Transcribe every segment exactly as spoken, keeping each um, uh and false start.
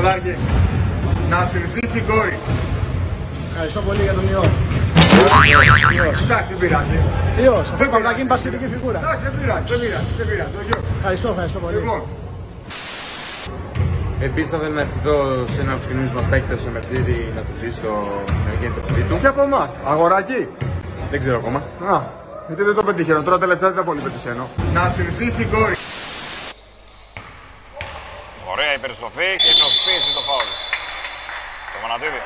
Πρωταρχή. Να συνηθίσει η κόρη. Ευχαριστώ πολύ για τον ιό. Εντάξει, δεν πειράζει. Ιός, αυτό είπαμε να γίνει μπασκετική φιγούρα. Εντάξει, δεν πειράζει, δεν πειράζει, δεν πειράζει. Ευχαριστώ, ευχαριστώ πολύ. Λοιπόν. Επίσης θα ήθελα να ευχηθώ σε έναν από τους κοινούς μας παίκτες, ο Μερτζίδη, να του ζήσει το γεννητό παιδί του. Και από εμάς, αγοράκι. Δεν ξέρω ακόμα. Α, γιατί δεν το πετυχαίνω, τώρα τελευταία δεν τα πολύ πετυχαίνω. Να συνηθίσει η κόρη. Ωραία υπερστροφή και προσπίση το φάουλ. Το Μανατίδη.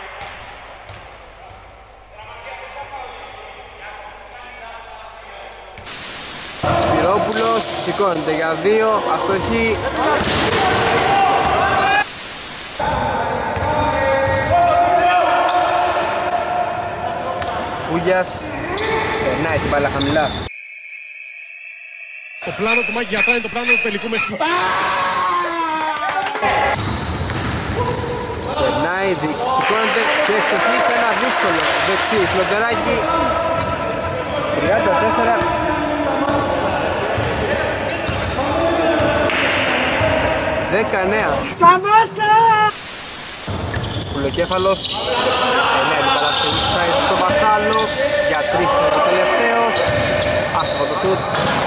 Σπυρόπουλος σηκώνεται για δύο, αστοχή. Ούγιας περνάει την μπάλα χαμηλά. Το πλάνο του Μάκη Γιατρά είναι το πλάνο του τελικού μεσού. Περνάει, σηκώνεται και στοχή σε ένα δύσκολο δεξί φλοντεράκι. τριάντα τέσσερα. δεκαεννέα. Σταμάτα! Πουλοκέφαλος. Εννέα την μπάλα στο side στο Βασάλο. Για τρεις είναι το τελευταίος. Άστοχο το σουτ.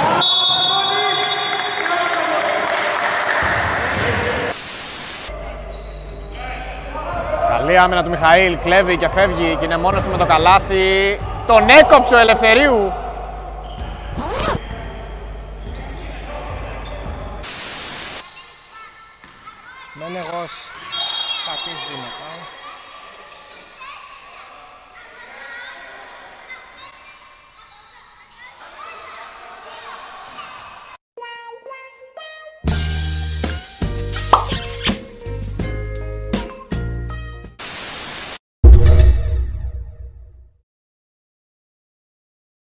Καλή άμυνα του Μιχαήλ, κλέβει και φεύγει και είναι μόνος του με το καλάθι. Τον έκοψε ο Ελευθερίου. Μένεγος, πατής βήματα.